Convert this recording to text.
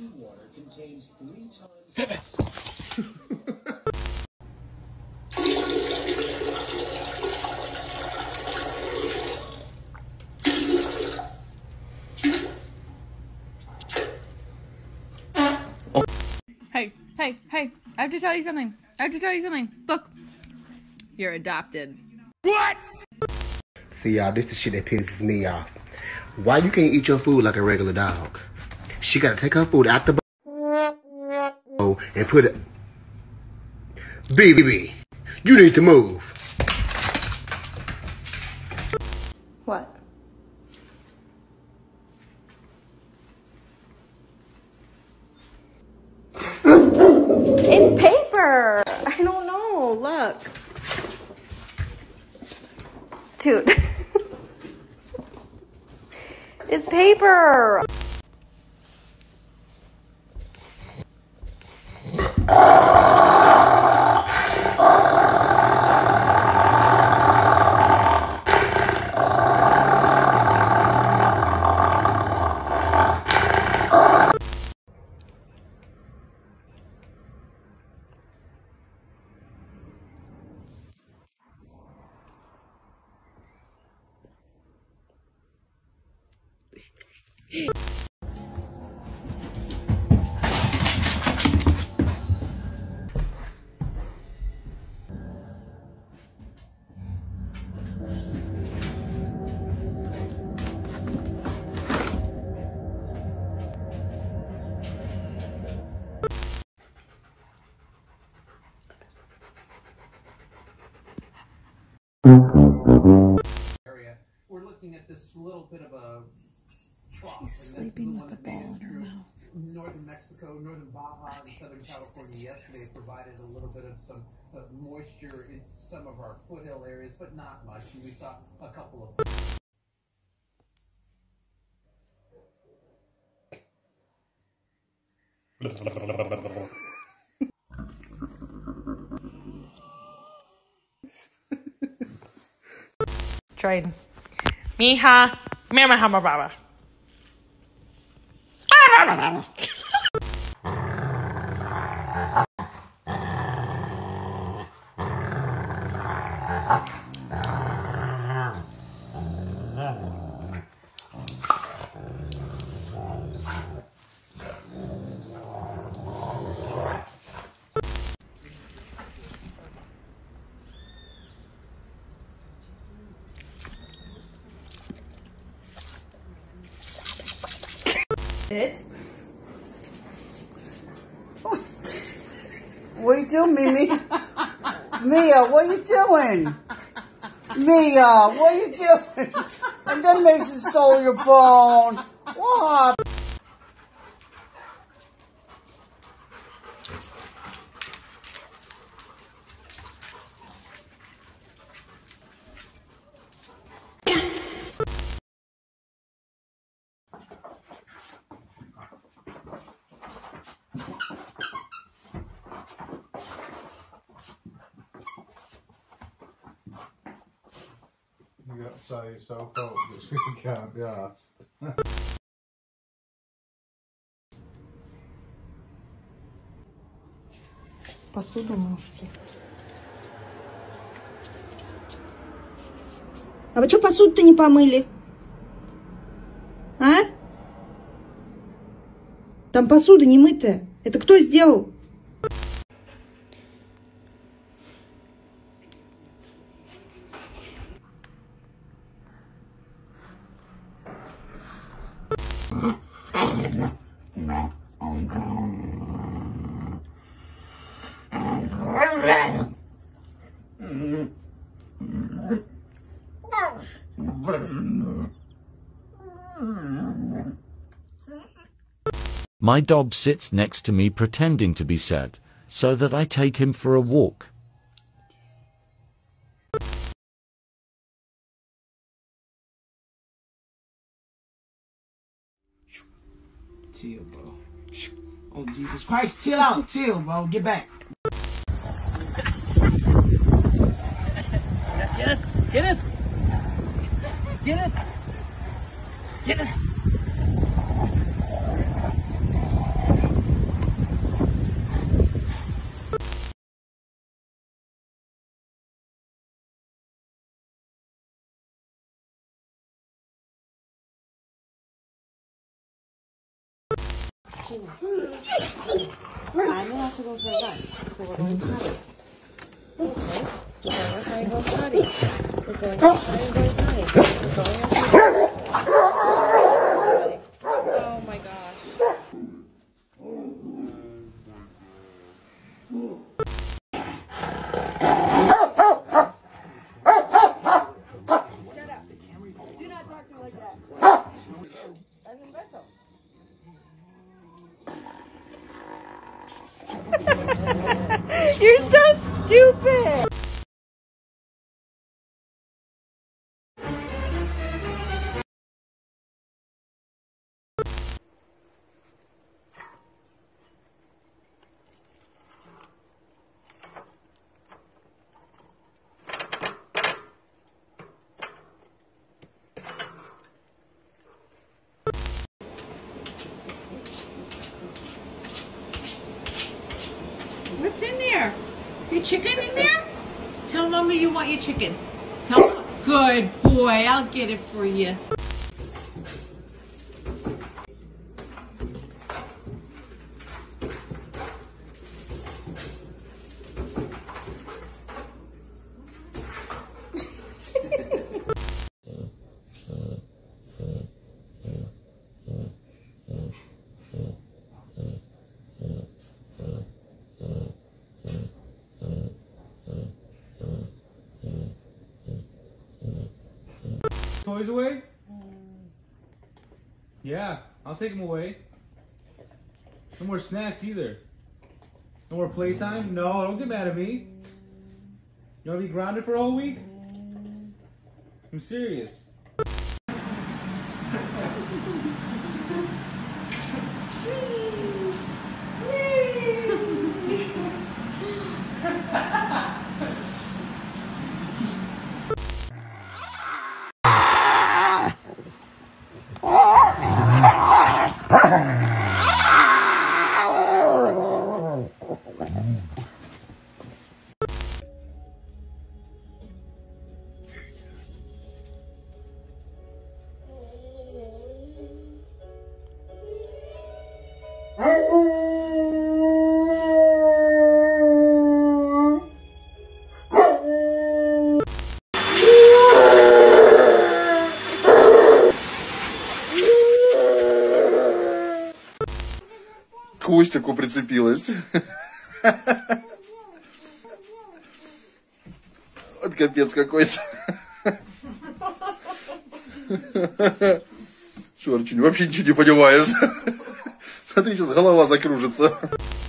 seawater contains 3 times... Hey, I have to tell you something. Look, you're adopted. What? See, y'all, this the shit that pisses me off. Why you can't eat your food like a regular dog? She gotta take her food out the bowl and put it... Baby, you need to move. What? It's paper. I don't know. Look. Dude. It's paper. Area. We're looking at this little bit of a trough. She's sleeping with a ball in her mouth. Northern Mexico, northern Baja, and southern California yesterday provided a little bit of some moisture in some of our foothill areas, but not much. And we saw a couple of... Trade. Mija, mama hama baba. It? What are you doing, Mimi? Mia, what are you doing? Mia, what are you doing? And then Mason stole your phone. What? You got to say yourself up, which we can't be asked. Посуду мою, что ли? А вы что посуду-то не помыли? А? Там посуда не мытая. Это кто сделал? My dog sits next to me pretending to be sad, so that I take him for a walk. Chill, bro. Oh, Jesus Christ. Chill out. Chill, bro. Get back. Get it. Get it. Get it. Get it. I'm gonna have to go for a run, so we're going potty. Okay, we're going outside and going potty. We're going outside and going potty. We're going outside. Oh my gosh. Shut up. Do not talk to me like that. I'm in Bethel. You're so stupid! What's in there? Your chicken in there? Tell Mommy you want your chicken. Tell Mom. Good boy. I'll get it for you. Toys away? Yeah, I'll take them away. No more snacks either. No more playtime? No, don't get mad at me. You want to be grounded for a whole week? I'm serious. К хвостику прицепилась. Вот капец какой-то. Чёрт, вообще ничего не понимаешь. Смотри, сейчас голова закружится.